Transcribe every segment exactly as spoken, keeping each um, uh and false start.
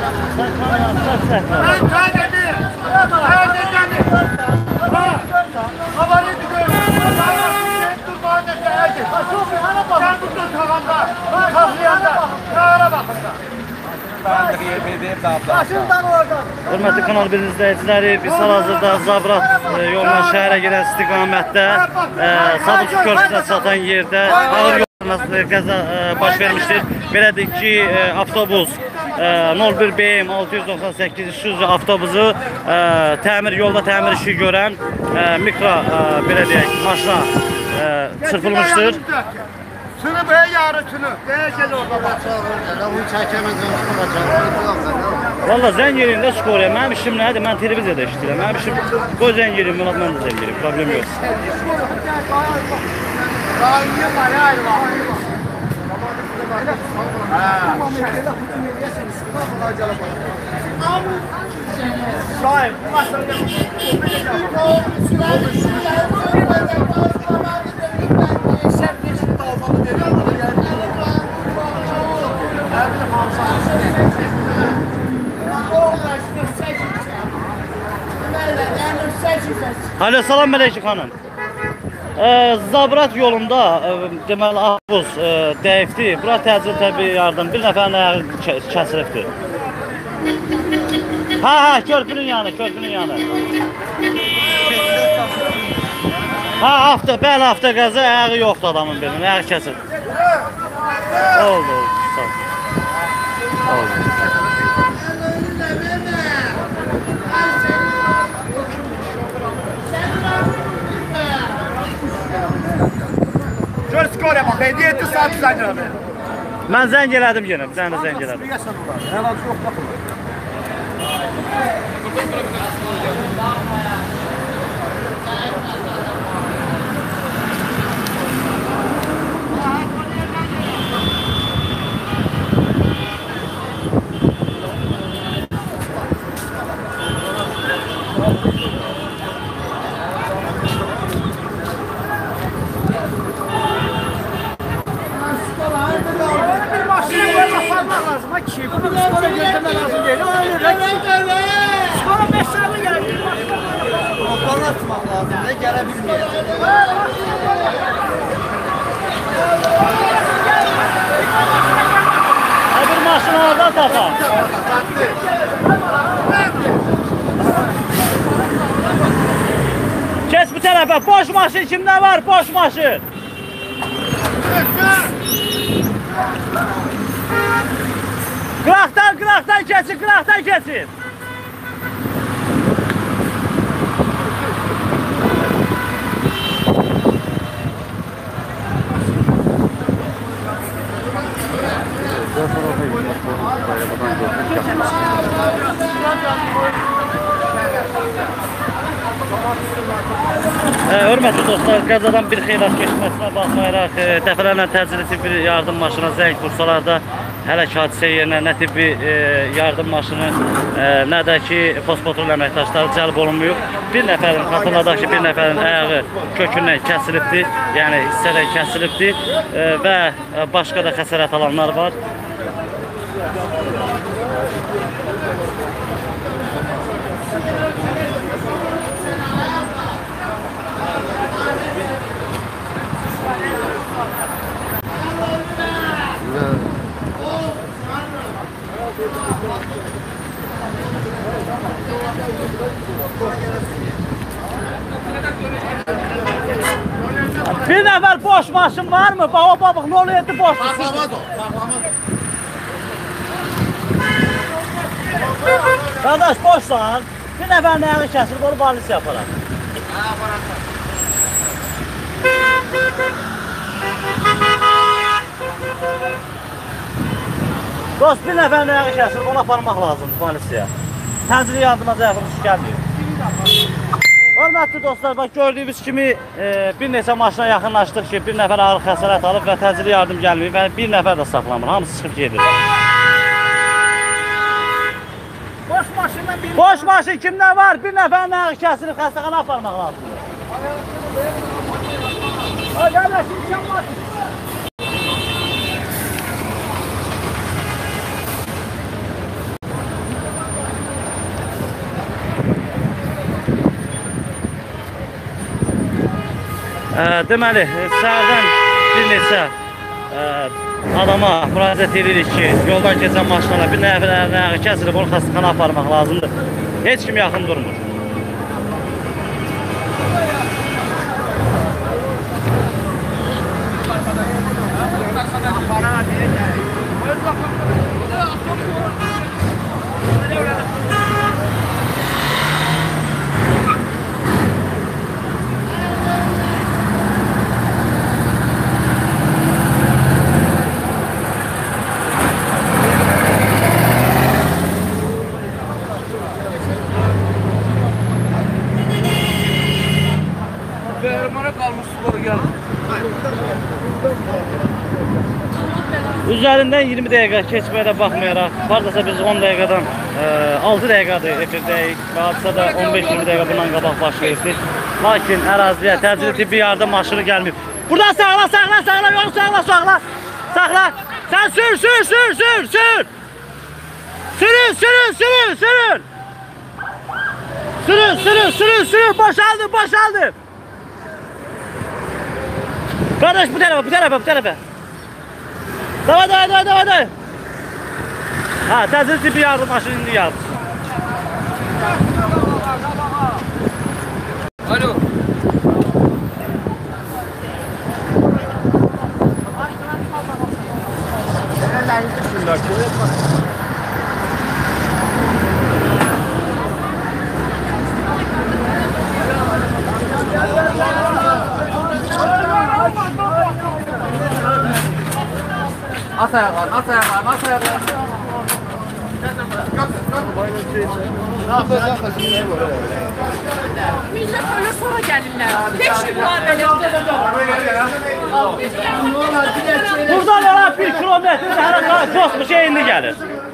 Hörmətli Kanal bir izləyiciləri, biz hal-hazırda Zabrat yolundan şəhərə gedən istiqamətdə Sabunçu körpüsünə çatan yerdə ağır yollarına qəza baş vermişdir. Belədir ki, avtobus nol bir B M altı yüz doxsan səkkiz Isuzu avtobusu təmir yolda təmir işi görən mikro belə deyək maşına çırpılmışdır. Şunu böyle yarı şunu. Böyle gel orada bak. Onu çəkəməzəm, sonra çəkəməzəm. Valla zəng yerində skor ya. Mənim işim nədir? Mən televiziyada işləyirəm. Mənim işim qoy zəng yerim, mən də zəng yerim. Problem yox. Qayıya var, ayrı var. Şahim, bu masada Alo, salam Mələkə xanım. Zabrat yolunda deməli avtobus dəyibdir. Bura təcil təbii yardım. Bir nəfərin ayağı kəsilibdir. Ha ha, körpünün yanı, körpünün yanı. Ha, avto, bəli avto qəza, ayağı yoxdur adamın birinin, ayağı kəsilib. Oldu, oldu. Sağ ol. Oldu. Gör skora bak, yedi saat zəng elədim. Mən zəng elədim yenə, bir dənə zəng elədim. Əlacı yox baxın. Skora beş saniye geldi. Oradan atmaq lazım, ne gələ bilməyəcək. Bir maşını oradan tapar. Kes bu tərəfə, boş maşın kimdə var, boş maşın. Qıraqdan, qıraqdan kesin, qıraqdan kesin. Hörmətli dostlar, qəzadan bir xeyrat keçməsinə baxmayaraq dəfələrlə təcili tibbi yardım maşına zəng vursalar da hələ ki hadisə yerinə nə tibbi yardım maşını, nə də ki postpatrul əməkdaşları cəlb olunmuyub. Bir nəfərin, xatırladaq ki, bir nəfərin ayağı kökündən kəsilibdir, yəni hissədə kəsilibdir və başqa da xəsarət alanlar var. Bir nəfər boş maşın var mı? Bax, o babıq, ne oluyor boş? Bağlamaz o, bağlamaz. Qardaş, boşsan. Bir nəfərin ayağı kəsilib, onu balisi yaparaq. Ha, aparasın. Dost, bir nəfərin ayağı kəsilib, onu aparmaq lazımdır balisiyə. Təcili yardıma yaxınmış gəlməyib. Hörmətli dostlar, bax gördüyünüz kimi e, bir neçə maşına yaxınlaşdıq ki, bir nəfər ağır xəsarət alıb və təcili yardım gəlməyib və bir nəfər də saxlamır, hamısı çıxıb gedir. Boş maşından bir... Boş maşın kimdə var? Bir nəfərin ayağı kəsilib, xəstəxana aparmaq lazımdır. Hadi qardaşım, sen var. E, deməli, səhərdən bir neçə e, adama müraciət edirik ki, yoldan keçən maşınlara bir nəfər nəyə kəsilib, onu xəstəxana aparmaq lazımdır. Heç kim yaxın durmur. Üzerinden yirmi dakika keçməyə də baxmayaraq, vardasa biz on dakikadan e, altı dakikadır efirdəyik və hadisə də on beş iyirmi dakika bundan qabaq başlayırıq. Lakin əraziyə təcili tibbi yardım maşını gəlməyib. Buradan sağla, sağla, sağla, yolu sağla, sağla, sağla. Sen sür, sür, sür, sür, sür. Sürün, sürün, sürün, sürün. Sürün, sürün, sürün, sürün, boşaldı, boşaldı. Kardeş bu tarafa, bu tarafa, bu tarafa. Davay, davay, davay, davay, davay. Ha, təcili tibbi yardım maşını indi yardım. Alo. At ayaklarını, at ayaklarını, at ayaklarını. Millet öyle sonra gelirler. Beş gün var böyle. Buradan yola bir kilometre her çok bir şey indi gelir.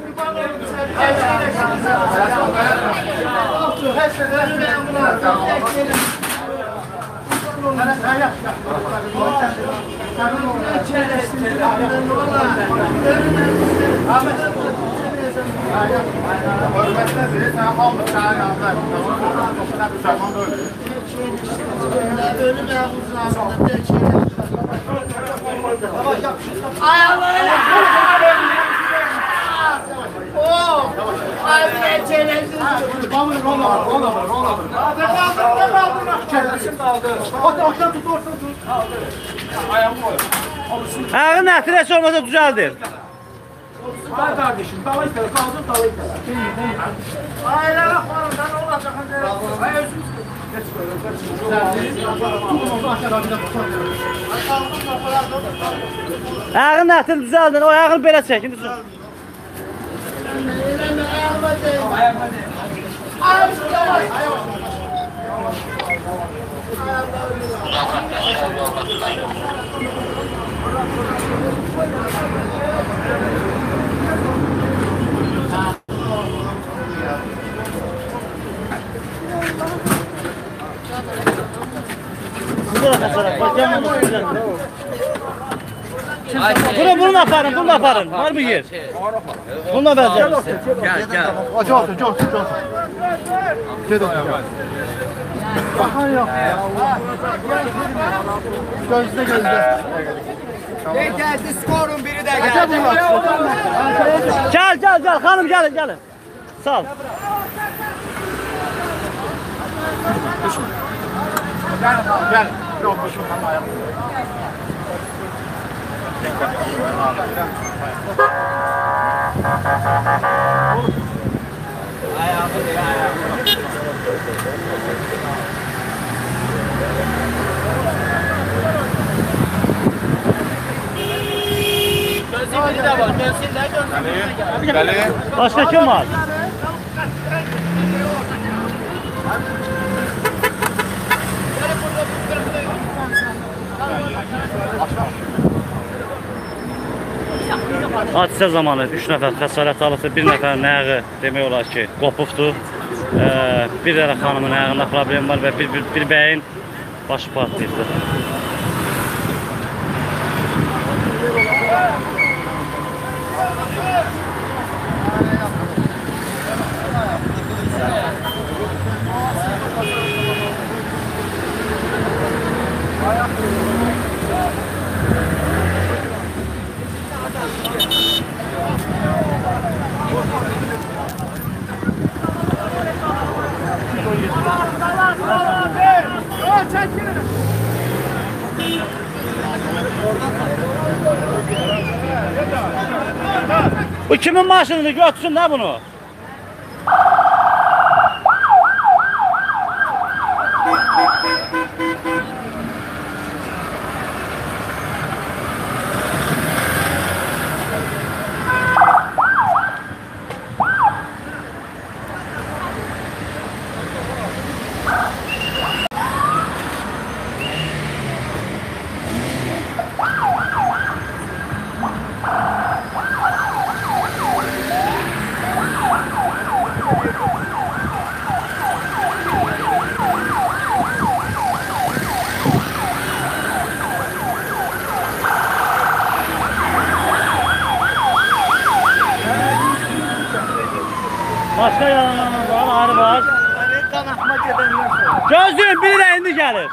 Ayağın ətrəsi olmasa düzəldir. Ben kardeşim, dala istedim, kaldım dala istedim. Aileler falan, ne olacak? Hayır, özüm Ayağın ətrəsi düzəldir, o ayağını belə çəkin. Bunu bunu aparın, bunu aparın. Var mı yer? Bununla benzer. Gel, gel. Çok, çok, çok. Dedim. Bakın yok. Gözde gözde. Ne geldi skorun biri de geldi. Gel gel gel hanım gelin gelin. Sağ ol. Gel, gel. Yok, boşum ama ayağım. Gözlükleri de var, gözlükler gözlükler. Başka kim var? Hadisə zamanı üç nəfər xəsarət alıbdır, bir nəfərin ayağı demək olar ki, qopubdur. Ee, bir dənə xanımın ayağında problem var və bir, bir, bir bəyin başı partlayıbdır. Ayak Kimin maşınını götürsün da bunu? Başka yalanlar var, arı var. Gözlüğün biri de indi gelir.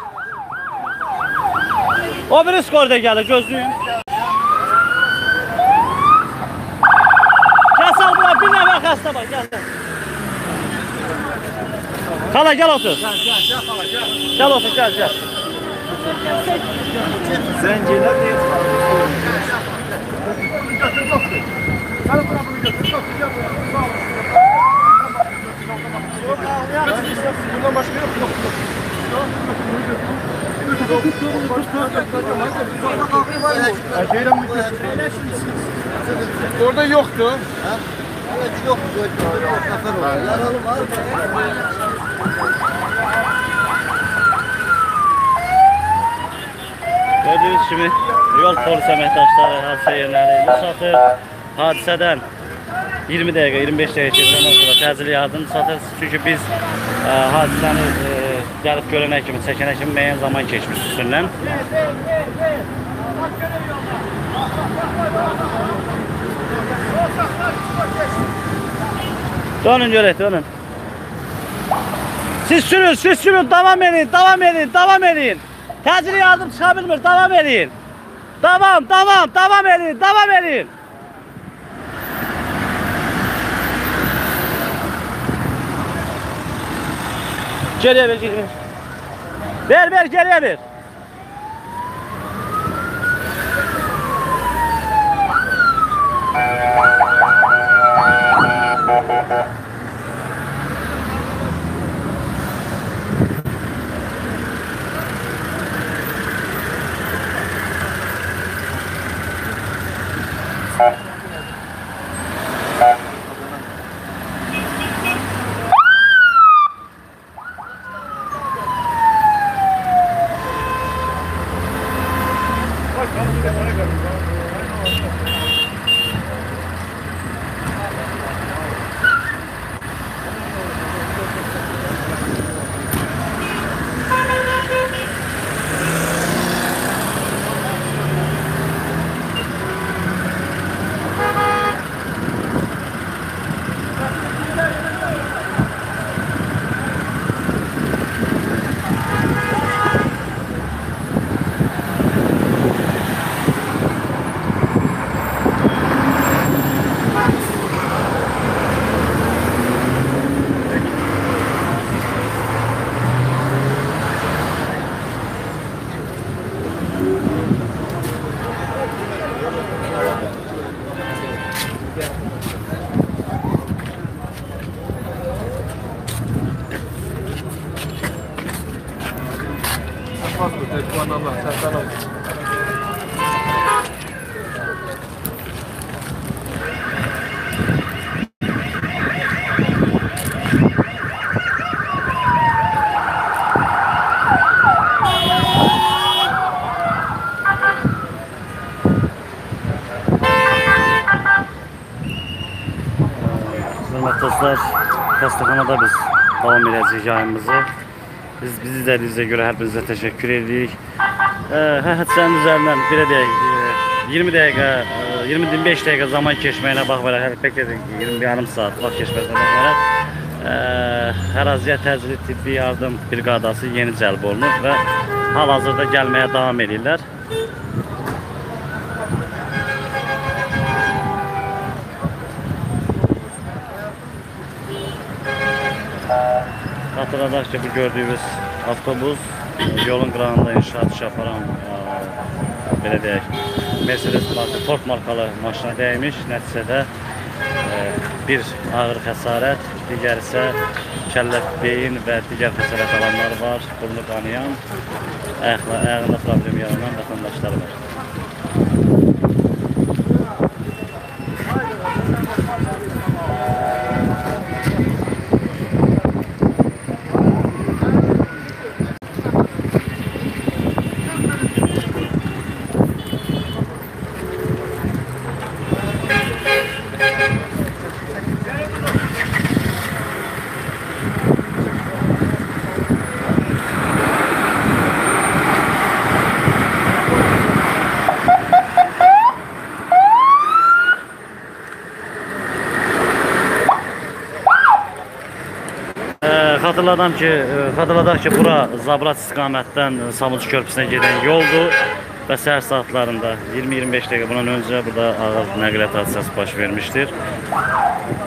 O biri skorda gelir, gözlüğün. Gel sal buna, bir nefer hasta bak, gel. Kala gel otur. Gel, gel, gel, kala, gel. Gel otur, gel, gel. Zenciler değil. Bundan başka yok, yok, yok. Orada yoktu. Evet, yok. Yaralı var. Gördüğünüz gibi yol polis əməkdaşları hadisə yerlərini satır. Hadisədən iyirmi dəqiqə, iyirmi beş dəqiqə keçəndən sonra təcili yardım satır. Çünki biz e, hadisəni e, gəlib görənə kimi, çəkənə kimi müəyyən zaman keçmiş üstündən. Dönün görək, dönün. Siz sürün, siz sürün, devam edin, devam edin, devam edin. Təcili yardım çıxa bilmir, devam edin. Devam, devam, devam edin, devam edin. Geriye ver, geriye ver. Ver, ver, geriye ver. Dostlar, xəstəxanada biz davam edəcəyik yayımızı. Biz bizi izlədiyinizə görə hər birinizə təşəkkür edirik. Hədisənin üzərindən belə deyək, iyirmi dəqiqə, iyirmi beş dəqiqə zaman keçməyinə baxmayaraq, hələ pək edin ki, iyirmi yarım saat vaxt keçməyinə baxmayaraq, əraziyə təcili tibbi yardım briqadası yeni cəlb olunur və hal-hazırda gəlməyə davam edirlər. Hatırladaq ki, bu gördüyünüz avtobus yolun qırağında inşaat işi aparan belə deyək, Mercedes marka, Ford markalı maşına dəymiş. Nəticədə bir ağır xəsarət, digər isə kəllə beyin və digər xəsarət alanlar var. Burnu qanayan, ayağında problem yaranan vətəndaşlar var. Xatırladım ki, xatırladaq ki, bura Zabrat istiqamətdən Samıcı körpüsünə gedən yoldur və səhər saatlarında iyirmi iyirmi beş dəqiqə bundan öncə burada ağır nəqliyyat hadisəsi baş vermişdir.